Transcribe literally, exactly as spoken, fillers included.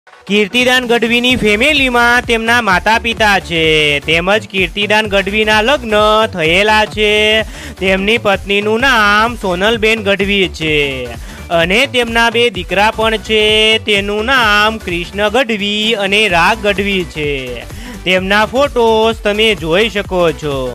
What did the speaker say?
કીર્તિદાન ગઢવીની ફેમિલીમાં તેમના માતા પિતા છે તેમજ કીર્તિદાન ગઢવીના લગ્ન થયેલા છે। તેમની પત્નીનું નામ સોનલબેન ગઢવી છે અને તેમના બે દીકરા પણ છે। તેનું નામ કૃષ્ણ ગઢવી અને રાગ ગઢવી છે। તેમના ફોટોસ તમે જોઈ શકો છો।